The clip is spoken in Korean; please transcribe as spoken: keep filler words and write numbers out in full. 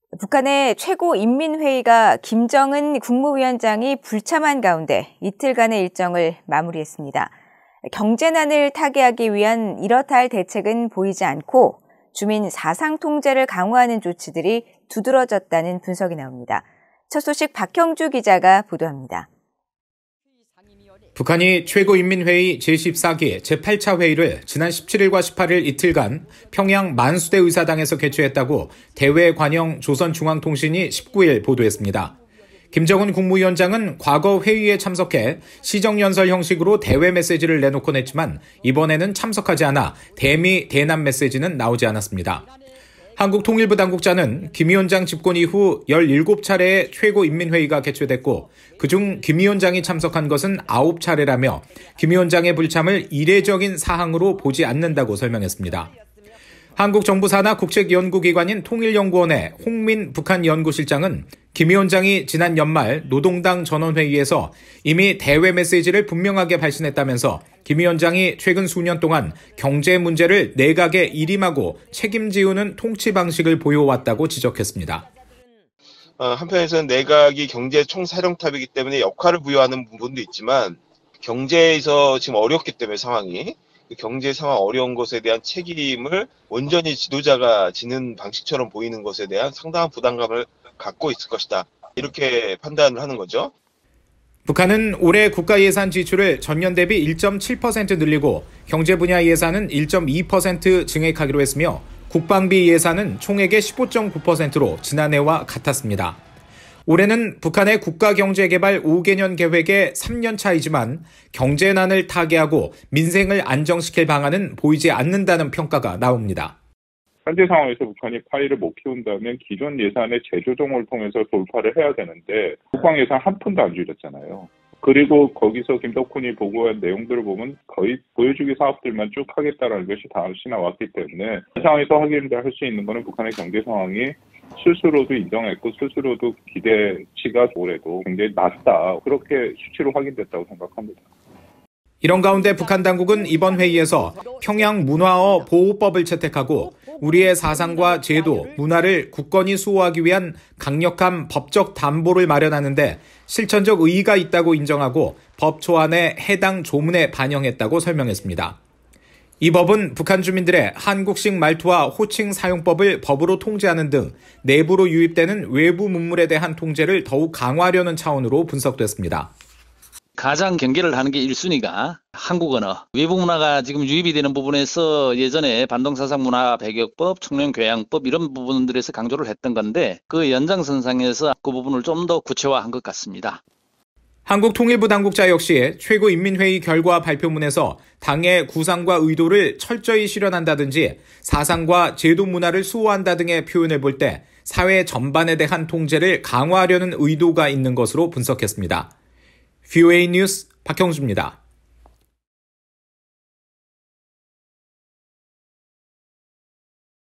북한의 최고인민회의가 김정은 국무위원장이 불참한 가운데 이틀간의 일정을 마무리했습니다. 경제난을 타개하기 위한 이렇다 할 대책은 보이지 않고 주민 사상 통제를 강화하는 조치들이 두드러졌다는 분석이 나옵니다. 첫 소식 박형주 기자가 보도합니다. 북한이 최고인민회의 제십사 기 제팔 차 회의를 지난 십칠일과 십팔일 이틀간 평양 만수대 의사당에서 개최했다고 대외 관영 조선중앙통신이 십구일 보도했습니다. 김정은 국무위원장은 과거 회의에 참석해 시정연설 형식으로 대외 메시지를 내놓곤 했지만 이번에는 참석하지 않아 대미 대남 메시지는 나오지 않았습니다. 한국통일부 당국자는 김 위원장 집권 이후 열일곱 차례의 최고인민회의가 개최됐고 그중 김 위원장이 참석한 것은 아홉 차례라며 김 위원장의 불참을 이례적인 사항으로 보지 않는다고 설명했습니다. 한국 정부 산하 국책연구기관인 통일연구원의 홍민 북한 연구실장은 김 위원장이 지난 연말 노동당 전원회의에서 이미 대외 메시지를 분명하게 발신했다면서 김 위원장이 최근 수년 동안 경제 문제를 내각에 일임하고 책임지우는 통치 방식을 보여왔다고 지적했습니다. 어, 한편에서는 내각이 경제 총사령탑이기 때문에 역할을 부여하는 부분도 있지만 경제에서 지금 어렵기 때문에 상황이 경제 상황 어려운 것에 대한 책임을 온전히 지도자가 지는 방식처럼 보이는 것에 대한 상당한 부담감을 갖고 있을 것이다. 이렇게 판단을 하는 거죠. 북한은 올해 국가 예산 지출을 전년 대비 일 점 칠 퍼센트 늘리고 경제 분야 예산은 일 점 이 퍼센트 증액하기로 했으며 국방비 예산은 총액의 십오 점 구 퍼센트로 지난해와 같았습니다. 올해는 북한의 국가경제개발 오 개년 계획의 삼 년 차이지만 경제난을 타개하고 민생을 안정시킬 방안은 보이지 않는다는 평가가 나옵니다. 현재 상황에서 북한이 파이를 못 키운다면 기존 예산의 재조정을 통해서 돌파를 해야 되는데 국방 예산 한 푼도 안 줄였잖아요. 그리고 거기서 김덕훈이 보고한 내용들을 보면 거의 보여주기 사업들만 쭉 하겠다라는 것이 다시 나왔기 때문에 이 상황에서 확인할 수 있는 것은 북한의 경제 상황이 스스로도 인정했고 스스로도 기대치가 올해도 굉장히 낮다. 그렇게 수치로 확인됐다고 생각합니다. 이런 가운데 북한 당국은 이번 회의에서 평양 문화어 보호법을 채택하고 우리의 사상과 제도, 문화를 굳건히 수호하기 위한 강력한 법적 담보를 마련하는데 실천적 의의가 있다고 인정하고 법 초안에 해당 조문에 반영했다고 설명했습니다. 이 법은 북한 주민들의 한국식 말투와 호칭 사용법을 법으로 통제하는 등 내부로 유입되는 외부 문물에 대한 통제를 더욱 강화하려는 차원으로 분석됐습니다. 가장 경계를 하는 게 일 순위가 한국 언어. 외부 문화가 지금 유입이 되는 부분에서 예전에 반동사상문화 배격법, 청년교양법 이런 부분들에서 강조를 했던 건데 그 연장선상에서 그 부분을 좀 더 구체화한 것 같습니다. 한국통일부 당국자 역시 최고인민회의 결과 발표문에서 당의 구상과 의도를 철저히 실현한다든지 사상과 제도 문화를 수호한다 등의 표현을 볼 때 사회 전반에 대한 통제를 강화하려는 의도가 있는 것으로 분석했습니다. 브이오에이 뉴스 박형주입니다.